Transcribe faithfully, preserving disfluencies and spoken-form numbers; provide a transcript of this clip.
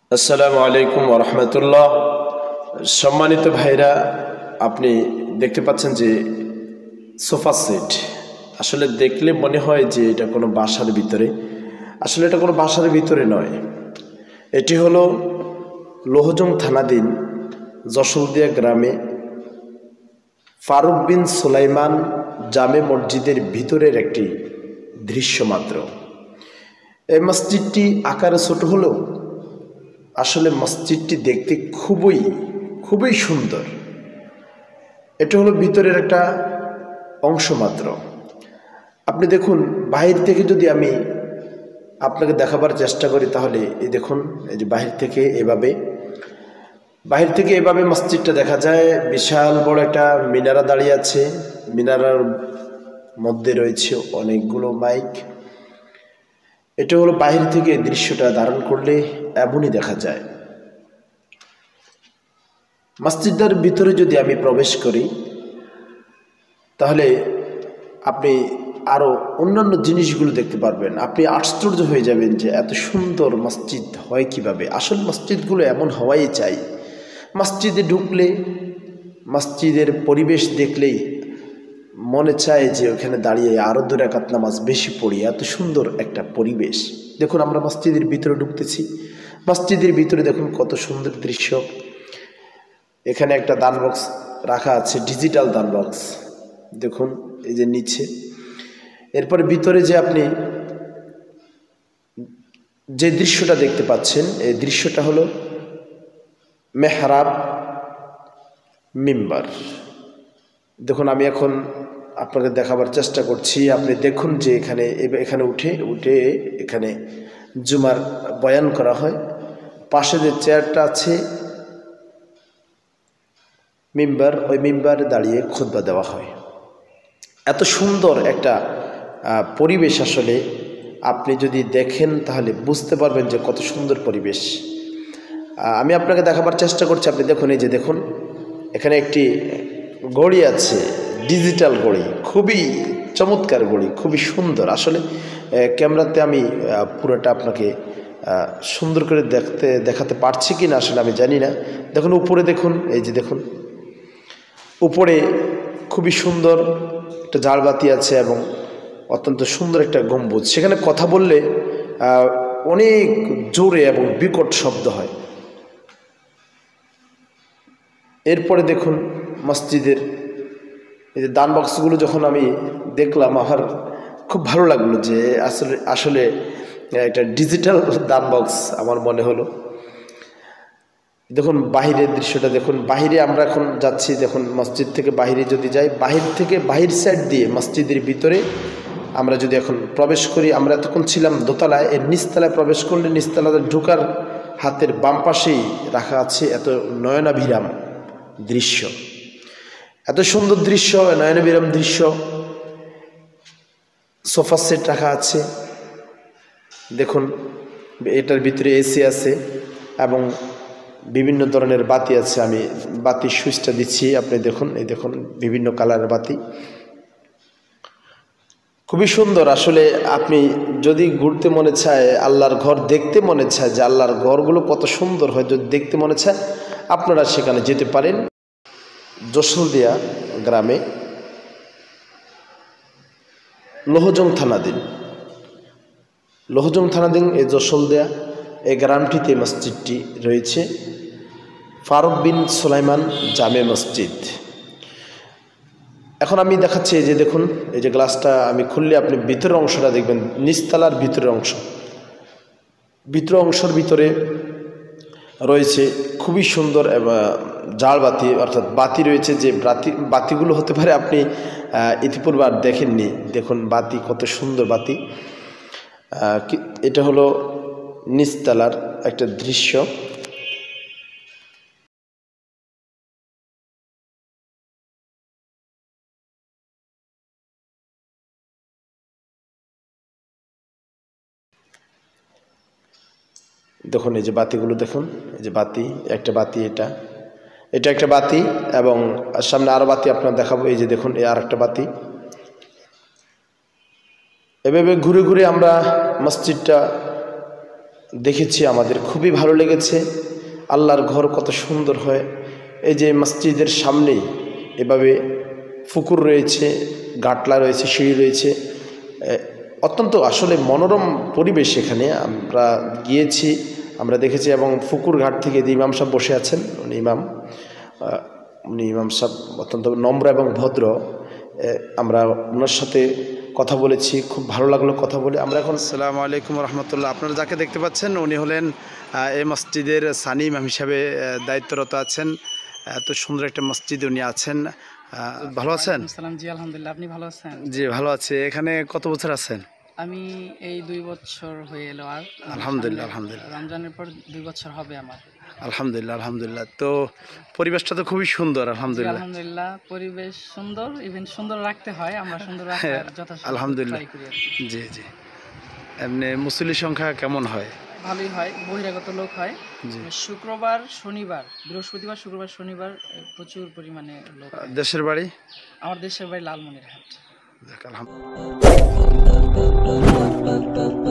আসসালামু আলাইকুম ওয়া রাহমাতুল্লাহ। সম্মানিত ভাইরা, আপনি দেখতে পাচ্ছেন যে সোফা সেট আসলে দেখলে মনে হয় যে এটা কোনো বাসার ভিতরে, আসলে এটা কোনো বাসার ভিতরে নয়। এটি হলো লোহজং থানাধীন যশোলদিয়া গ্রামে ফারুক বিন সুলাইমান জামে মসজিদের ভিতরের একটি দৃশ্য মাত্র। এই মসজিদটি আকারে ছোট হলেও আসলে মসজিদটি দেখতে খুবই খুবই সুন্দর। এটা হলো ভিতরের একটা অংশ মাত্র। আপনি দেখুন, বাহির থেকে যদি আমি আপনাকে দেখাবার চেষ্টা করি তাহলে এই দেখুন, এই যে বাহির থেকে এভাবে বাহির থেকে এভাবে মসজিদটা দেখা যায়। বিশাল বড় একটা মিনারা দাঁড়িয়ে আছে, মিনারার মধ্যে রয়েছে অনেকগুলো মাইক। এটা হলো বাহির থেকে দৃশ্যটা ধারণ করলে এমনই দেখা যায়। মসজিদের ভিতরে যদি আমি প্রবেশ করি তাহলে আপনি আরও অন্যান্য জিনিসগুলো দেখতে পারবেন। আপনি আশ্চর্য হয়ে যাবেন যে এত সুন্দর মসজিদ হয় কিভাবে। আসল মসজিদগুলো এমন হওয়াই চাই। মসজিদে ঢুকলে, মসজিদের পরিবেশ দেখলেই মনে চায় যে ওখানে দাঁড়িয়ে আরও দু রাকাত নামাজ বেশি পড়ি। এত সুন্দর একটা পরিবেশ। দেখুন, আমরা মসজিদের ভিতরে ঢুকতেছি। মসজিদের ভিতরে দেখুন কত সুন্দর দৃশ্য। এখানে একটা দান বক্স রাখা আছে, ডিজিটাল দান বক্স। দেখুন এই যে নিচে। এরপরে ভিতরে যে আপনি যে দৃশ্যটা দেখতে পাচ্ছেন, এই দৃশ্যটা হলো মেহরাব মিম্বার। দেখুন, আমি এখন আপনাকে দেখাবার চেষ্টা করছি। আপনি দেখুন যে এখানে এখানে উঠে উঠে এখানে জুমার বয়ান করা হয়। পাশে যে চেয়ারটা আছে মিম্বার, ওই মিম্বারে দাঁড়িয়ে খুতবা দেওয়া হয়। এত সুন্দর একটা পরিবেশ। আসলে আপনি যদি দেখেন তাহলে বুঝতে পারবেন যে কত সুন্দর পরিবেশ। আমি আপনাকে দেখাবার চেষ্টা করছি। আপনি দেখুন, এই যে দেখুন, এখানে একটি ঘড়ি আছে, ডিজিটাল ঘড়ি, খুবই চমৎকার ঘড়ি, খুবই সুন্দর। আসলে ক্যামেরাতে আমি পুরোটা আপনাকে সুন্দর করে দেখতে দেখাতে পারছি কি না আসলে আমি জানি না। দেখুন উপরে দেখুন, এই যে দেখুন উপরে খুবই সুন্দর একটা ঝাড়বাতি আছে এবং অত্যন্ত সুন্দর একটা গম্বুজ। সেখানে কথা বললে অনেক জোরে এবং বিকট শব্দ হয়। এরপরে দেখুন মসজিদের এই যে দান বক্সগুলো যখন আমি দেখলাম, আমার খুব ভালো লাগলো যে আসলে আসলে একটা ডিজিটাল দান বক্স আমার মনে হলো। দেখুন বাহিরের দৃশ্যটা দেখুন। বাহিরে আমরা এখন যাচ্ছি, দেখুন মসজিদ থেকে বাহিরে যদি যাই, বাহির থেকে বাহির সাইড দিয়ে মসজিদের ভিতরে আমরা যদি এখন প্রবেশ করি, আমরা তখন ছিলাম দোতলায়, এর নিচতলায় প্রবেশ করলে নিচতলাতে ঢোকার হাতের বাম পাশেই রাখা আছে এত নয়নাভিরাম দৃশ্য, এত সুন্দর দৃশ্য, নয়নাভিরাম দৃশ্য। সোফা সেট রাখা আছে। দেখুন এটার ভিতরে এসি আছে এবং বিভিন্ন ধরনের বাতি আছে। আমি বাতির সুইচটা দিচ্ছি, আপনি দেখুন, এই দেখুন বিভিন্ন কালারের বাতি, খুবই সুন্দর। আসলে আপনি যদি ঘুরতে মনে চায়, আল্লাহর ঘর দেখতে মনে চায় যে আল্লাহর ঘরগুলো কত সুন্দর হয়, যদি দেখতে মনে চায় আপনারা সেখানে যেতে পারেন। যশোলদিয়া গ্রামে লোহজং থানাধীন লোহজং থানাধীন এই যশোলদিয়া এই গ্রামটিতে মসজিদটি রয়েছে, ফারুক বিন সুলাইমান জামে মসজিদ। এখন আমি দেখাচ্ছি, এই যে দেখুন, এই যে গ্লাসটা আমি খুললে আপনি ভিতরের অংশটা দেখবেন, নিচতলার ভিতরের অংশ। ভিতরের অংশের ভিতরে রয়েছে খুবই সুন্দর ঝাড়বাতি, অর্থাৎ বাতি রয়েছে। যে বাতি বাতিগুলো হতে পারে আপনি ইতিপূর্বে আর দেখেননি। দেখুন বাতি, কত সুন্দর বাতি। এটা হলো নিচতলার একটা দৃশ্য। দেখুন এই যে বাতিগুলো দেখুন, এই যে বাতি, একটা বাতি, এটা এটা একটা বাতি এবং সামনে আরও বাতি আপনার দেখাবো। এই যে দেখুন, এই আর একটা বাতি। এভাবে ঘুরে ঘুরে আমরা মসজিদটা দেখেছি, আমাদের খুবই ভালো লেগেছে। আল্লাহর ঘর কত সুন্দর হয়। এই যে মসজিদের সামনেই এভাবে পুকুর রয়েছে, গাটলা রয়েছে, সিঁড়ি রয়েছে, অত্যন্ত আসলে মনোরম পরিবেশ। এখানে আমরা গিয়েছি, আমরা দেখেছি, এবং পুকুর ঘাট থেকে যে ইমাম সাহেব বসে আছেন, উনি ইমাম উনি ইমাম সাহেব অত্যন্ত নম্র এবং ভদ্র। আমরা ওনার সাথে কথা বলেছি, খুব ভালো লাগলো কথা বলে। আমরা এখন আসসালামু আলাইকুম রহমতুল্লাহ। আপনারা যাকে দেখতে পাচ্ছেন উনি হলেন এই মসজিদের সানি ইমাম হিসাবে দায়িত্বরত আছেন। এত সুন্দর একটা মসজিদ উনি আছেন। ভালো আছেন? জি আলহামদুলিল্লাহ, আপনি ভালো আছেন? জি ভালো আছি। এখানে কত বছর আছেন? আমি এই দুই বছর হয়ে এলো। আর আলহামদুলিল্লাহ আলহামদুলিল্লাহ রমজানের পর দুই বছর হবে আমার। আলহামদুলিল্লাহ আলহামদুলিল্লাহ। তো পরিবেশটা তো খুবই সুন্দর। আলহামদুলিল্লাহ আলহামদুলিল্লাহ, পরিবেশ সুন্দর, ইভেন সুন্দর রাখতে হয়, আমরা সুন্দর রাখার যথাসাধ্য আলহামদুলিল্লাহ। ট্রাই করি। জি জি। এমনি মুসল্লি সংখ্যা কেমন হয়? ভালোই হয়, বহিরাগত লোক হয়। শুক্রবার শনিবার বৃহস্পতিবার শুক্রবার শনিবার প্রচুর পরিমাণে লোক। দেশের বাড়ি? আমার দেশের বাড়ি লালমনিরহাট। আলহামদুলিল্লাহ।